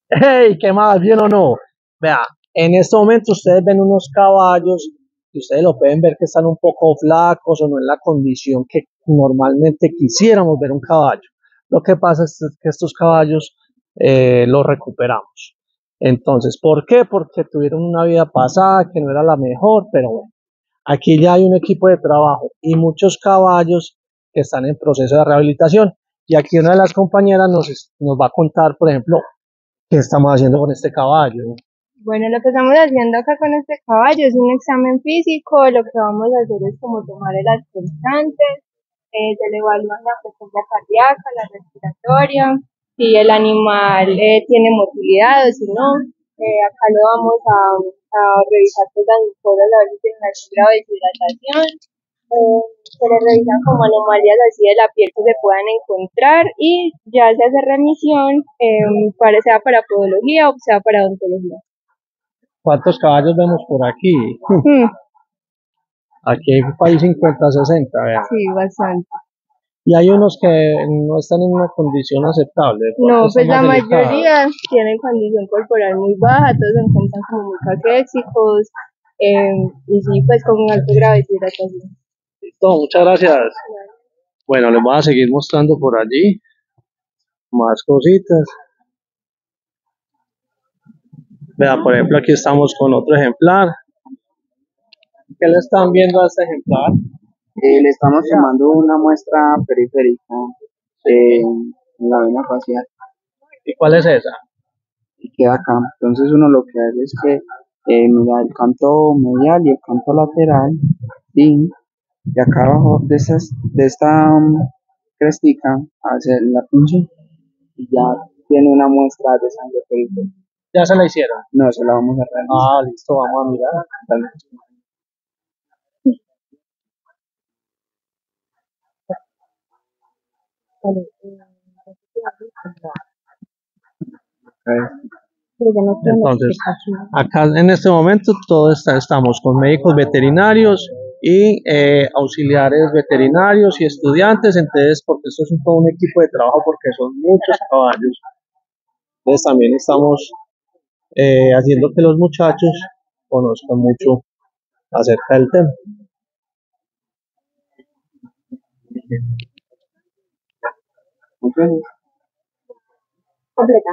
Hey, ¿qué más? ¿Bien o no? Vea, en este momento ustedes ven unos caballos y ustedes lo pueden ver que están un poco flacos o no en la condición que normalmente quisiéramos ver un caballo. Lo que pasa es que estos caballos los recuperamos. Entonces, ¿por qué? Porque tuvieron una vida pasada que no era la mejor, pero bueno, aquí ya hay un equipo de trabajo y muchos caballos que están en proceso de rehabilitación. Y aquí una de las compañeras nos va a contar, por ejemplo, ¿qué estamos haciendo con este caballo? Bueno, lo que estamos haciendo acá con este caballo es un examen físico. Lo que vamos a hacer es como tomarle las constantes, se le evalúa la frecuencia cardíaca, la respiratoria, si el animal tiene motilidad o si no. Acá lo vamos a revisar pues las mucosas a ver si tiene algún grado de deshidratación. Se le revisan como anomalías así de la piel que se puedan encontrar y ya se hace remisión, sea para podología o sea para odontología. ¿Cuántos caballos vemos por aquí? Mm, Aquí hay 50, 60, vean. sí, bastante. Y hay unos que no están en una condición aceptable, de pronto No, están pues más la delicados. mayoría tienen condición corporal muy baja, todos se encuentran como muy caquéxicos, y sí, pues con un alto grado de deshidratación. Listo, muchas gracias. Bueno, les voy a seguir mostrando por allí más cositas. Vean, por ejemplo, aquí estamos con otro ejemplar. ¿Qué le están viendo a este ejemplar? Le estamos tomando una muestra periférica en la vena facial ¿Y cuál es esa? y queda acá. Entonces uno lo que hace es que mira el canto medial y el canto lateral y acá abajo de esta crestica hacer la punción y ya tiene una muestra de sangre periférica. ¿Ya se la hicieron? No, se la vamos a realizar. Ah, listo, vamos a mirar. Dale. Entonces, acá en este momento estamos con médicos veterinarios y auxiliares veterinarios y estudiantes, entonces, porque esto es todo un equipo de trabajo, porque son muchos caballos. Entonces, también estamos haciendo que los muchachos conozcan mucho acerca del tema. Entonces, Completa.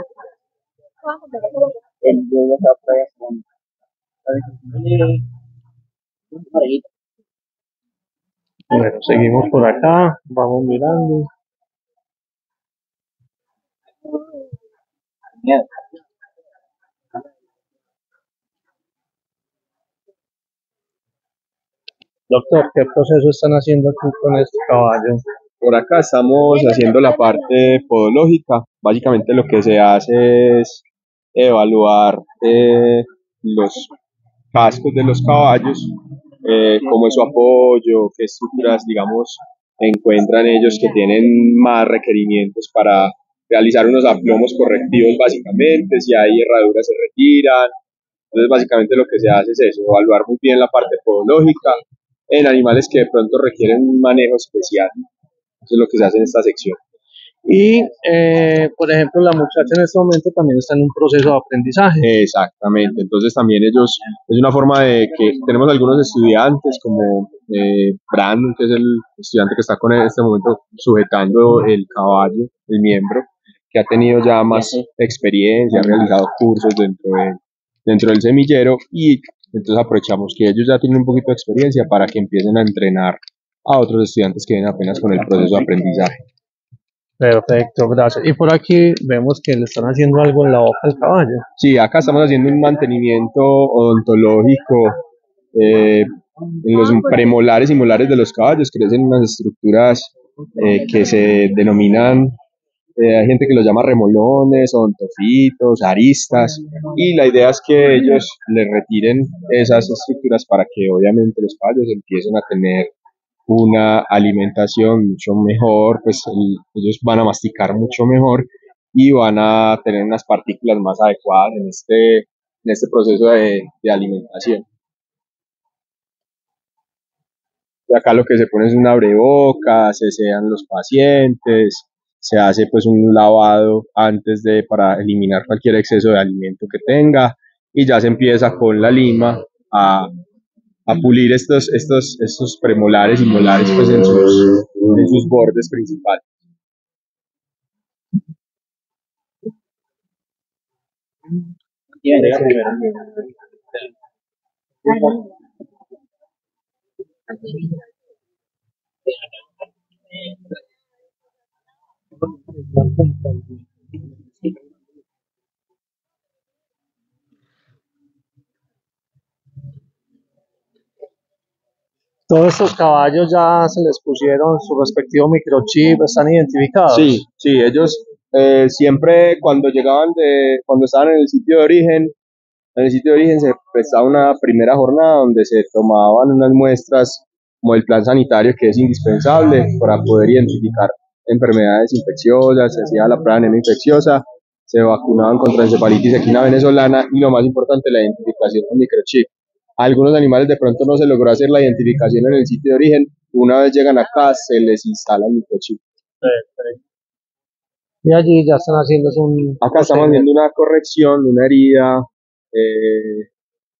entonces esa prueba con Bueno, seguimos por acá, vamos mirando. Doctor, ¿qué proceso están haciendo aquí con este caballo? Por acá estamos haciendo la parte podológica. Básicamente lo que se hace es evaluar los cascos de los caballos, cómo es su apoyo, qué estructuras, digamos, encuentran ellos que tienen más requerimientos para realizar unos aplomos correctivos básicamente, si hay herraduras se retiran. Entonces básicamente lo que se hace es eso, evaluar muy bien la parte podológica en animales que de pronto requieren un manejo especial. Eso es lo que se hace en esta sección. Y, por ejemplo, la muchacha en este momento también está en un proceso de aprendizaje. Exactamente, entonces también ellos, es una forma de que tenemos algunos estudiantes como Brandon, que es el estudiante que está en este momento sujetando el caballo, el miembro, que ha tenido ya más experiencia, ha realizado cursos dentro del semillero y entonces aprovechamos que ellos ya tienen un poquito de experiencia para que empiecen a entrenar a otros estudiantes que vienen apenas con el proceso de aprendizaje. Perfecto, gracias. Y por aquí vemos que le están haciendo algo en la boca al caballo. Sí, acá estamos haciendo un mantenimiento odontológico. En los premolares y molares de los caballos crecen unas estructuras que se denominan, hay gente que los llama remolones, odontofitos, aristas, y la idea es que ellos les retiren esas estructuras para que obviamente los caballos empiecen a tener una alimentación mucho mejor, pues ellos van a masticar mucho mejor y van a tener unas partículas más adecuadas en este proceso de alimentación. Y acá lo que se pone es un abrebocas, se sedan los pacientes, se hace pues un lavado antes de para eliminar cualquier exceso de alimento que tenga y ya se empieza con la lima a pulir estos premolares y molares pues en sus bordes principales. Todos estos caballos ya se les pusieron su respectivo microchip, están identificados. Sí, sí, ellos siempre cuando estaban en el sitio de origen se prestaba una primera jornada donde se tomaban unas muestras como el plan sanitario que es indispensable para poder identificar enfermedades infecciosas, se hacía la prueba anemia infecciosa, se vacunaban contra encefalitis equina venezolana y lo más importante, la identificación con microchip. A algunos animales de pronto no se logró hacer la identificación en el sitio de origen, una vez llegan acá se les instala el microchip. Y allí ya están haciendo un Acá estamos viendo una corrección de una herida eh,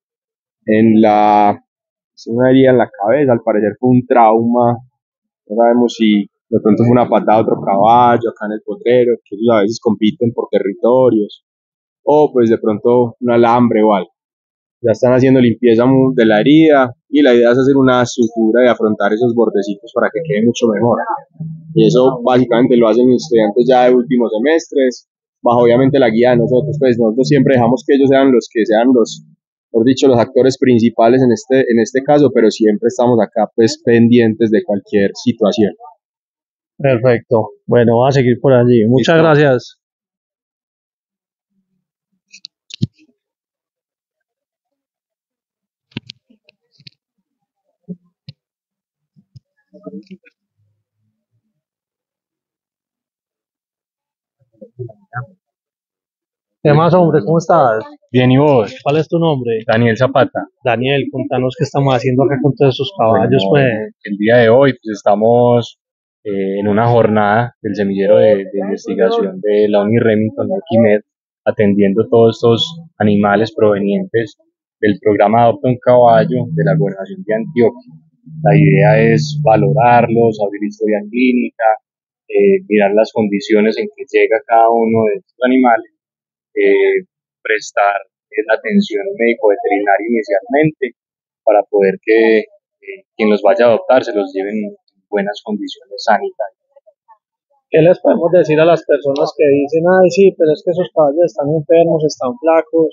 es una herida en la cabeza, al parecer fue un trauma, no sabemos si de pronto fue una patada de otro caballo acá en el potrero, que ellos a veces compiten por territorios, o pues de pronto un alambre o algo. Ya están haciendo limpieza de la herida y la idea es hacer una sutura y afrontar esos bordecitos para que quede mucho mejor. Y eso básicamente lo hacen estudiantes ya de últimos semestres, bajo obviamente la guía de nosotros. Pues nosotros siempre dejamos que ellos sean los que sean por dicho, los actores principales en este caso, pero siempre estamos acá pues pendientes de cualquier situación. Perfecto. Bueno, voy a seguir por allí. Muchas Listo. gracias. ¿Qué más, hombre? ¿Cómo estás? Bien, ¿y vos? ¿Cuál es tu nombre? Daniel Zapata. Daniel, contanos qué estamos haciendo acá con todos esos caballos, Bueno, pues. el día de hoy pues, estamos en una jornada del semillero de investigación de la Uni Remington de Equimed, atendiendo todos estos animales provenientes del programa Adopta un Caballo de la Gobernación de Antioquia. La idea es valorarlos, abrir historia clínica, mirar las condiciones en que llega cada uno de estos animales, prestar la atención médico-veterinaria inicialmente para poder que quien los vaya a adoptar se los lleven en buenas condiciones sanitarias. ¿Qué les podemos decir a las personas que dicen, ay, sí, pero es que esos caballos están enfermos, están flacos?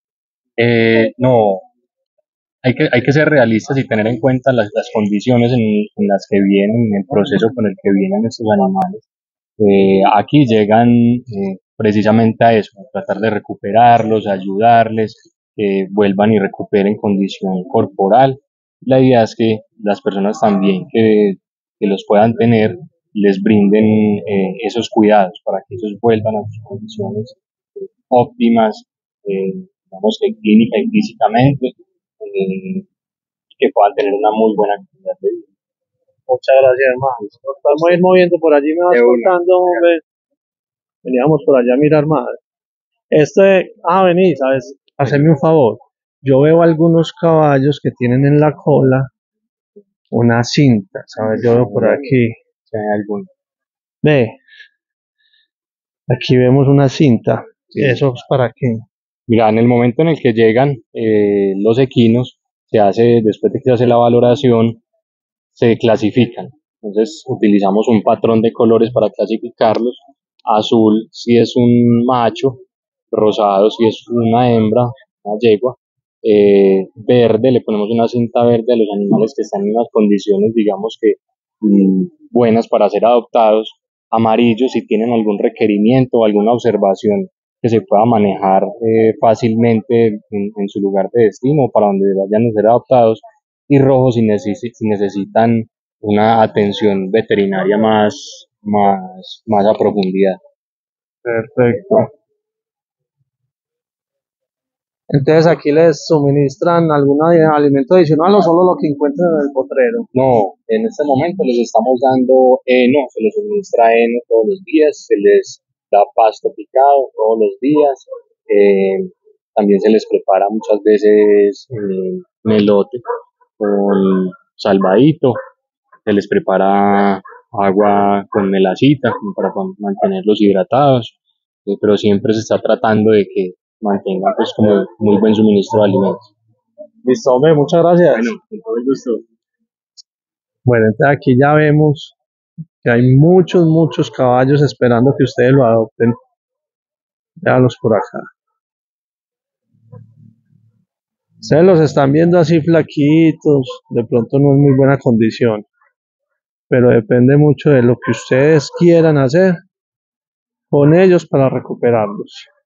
No, hay que ser realistas y tener en cuenta las condiciones en las que vienen, en el proceso con el que vienen estos animales. Aquí llegan precisamente a eso, a tratar de recuperarlos, ayudarles, que vuelvan y recuperen condición corporal. La idea es que las personas también que los puedan tener les brinden esos cuidados para que ellos vuelvan a sus condiciones óptimas, digamos que clínica y físicamente, que puedan tener una muy buena calidad de vida. Muchas gracias, hermano. Nos vamos a ir moviendo por allí, me vas contando, hombre. Veníamos por allá a mirar más. Vení, ¿sabes? Haceme un favor. Yo veo algunos caballos que tienen en la cola una cinta, ¿sabes? Yo veo por aquí. Si hay algún Ve, aquí vemos una cinta. Sí. ¿Eso es para qué? Mira, en el momento en el que llegan los equinos, después de que se hace la valoración, se clasifican. Entonces utilizamos un patrón de colores para clasificarlos. Azul si es un macho, rosado si es una hembra, una yegua. Verde, le ponemos una cinta verde a los animales que están en unas condiciones, digamos que buenas para ser adoptados. Amarillo si tienen algún requerimiento o alguna observación que se pueda manejar fácilmente en su lugar de destino para donde vayan a ser adoptados, y rojo si necesitan una atención veterinaria más a profundidad. Perfecto. Entonces aquí les suministran algún alimento adicional o solo lo que encuentren en el potrero. No, en este momento les estamos dando heno, se les suministra heno todos los días, se les da pasto picado todos los días, también se les prepara muchas veces melote con salvadito, se les prepara agua con melacita como para mantenerlos hidratados, pero siempre se está tratando de que mantengan pues como muy buen suministro de alimentos. Listo, hombre, muchas gracias. Bueno, con todo el gusto. Bueno, entonces aquí ya vemos que hay muchos caballos esperando que ustedes lo adopten. Véanlos por acá. Ustedes los están viendo así flaquitos, de pronto no es muy buena condición, pero depende mucho de lo que ustedes quieran hacer con ellos para recuperarlos.